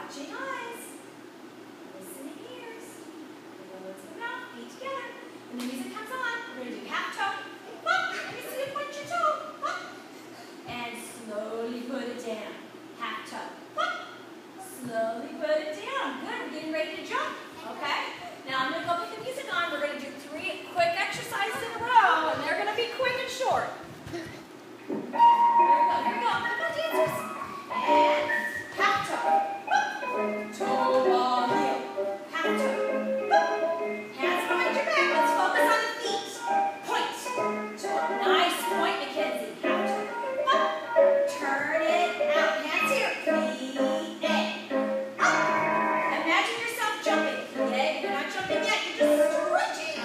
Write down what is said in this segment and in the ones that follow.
Watching eyes. Listening ears. Nose and mouth. Feet together. When the music comes on, we're going to do half toe. Hop. Let me see you point your toe. Hop. And slowly put it down. Half toe. Hop. Slowly put it down. Good. We're getting ready to jump. Okay? Now I'm going to go put the music on. We're going to do 3 quick exercises in a row, and they're going to be quick and short. Here we go. Here we go. Come on, dancers. And half toe. Toe ball heel. Half toe. Hands behind your back. Let's focus on the feet. Point. Toe. Nice point, Kenzie. Half toe. Turn it out. Hands here. Imagine yourself jumping. Okay? You're not jumping yet. You're just stretching.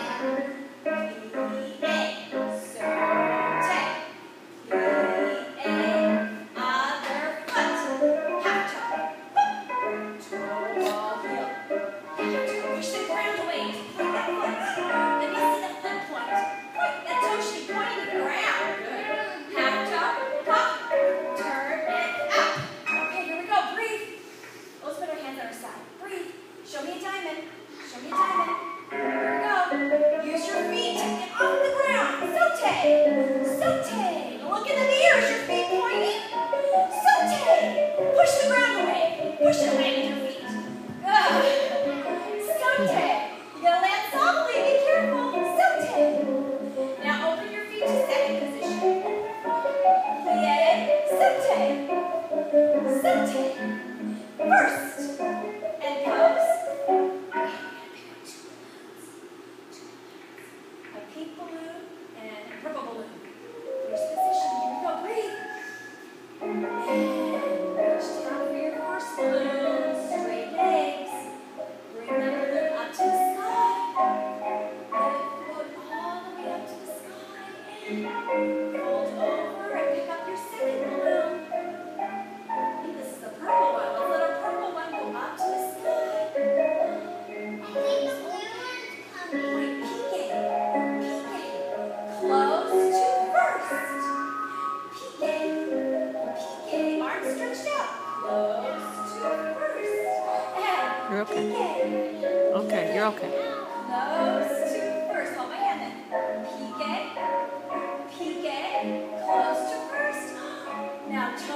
Show me a diamond. Show me a diamond. Here we go. Use your feet to get off the ground. Saute. Saute. Look in the mirror. Is your feet pointing? Saute. Push the ground away. Push it away with your feet. Saute. You gotta land softly. Be careful. Saute. Now open your feet to second position. Plie. Saute. Saute. First. And pose. A pink balloon and a purple balloon. First position. Here we go. Breathe. And reach down for your first balloon. Straight legs. Bring that balloon up to the sky. Let it float all the way up to the sky. And fold over and pick up your second balloon. I think this is the purple one. Let's let our purple one go up to the sky. Close to first. Pique. Arms stretched out. Close to first. And you're okay. Okay, you're okay. Close to first. Hold my hand then. Pique. Close to first. Now turn.